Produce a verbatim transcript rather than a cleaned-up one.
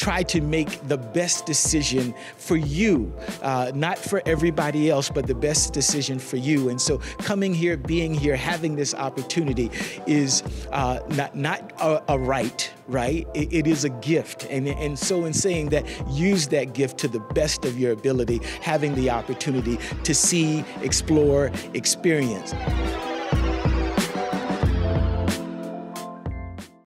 try to make the best decision for you, uh, not for everybody else, but the best decision for you. And so coming here, being here, having this opportunity is uh, not, not a, a right, right? It, it is a gift. And, and so in saying that, use that gift to the best of your ability, having the opportunity to see, explore, experience.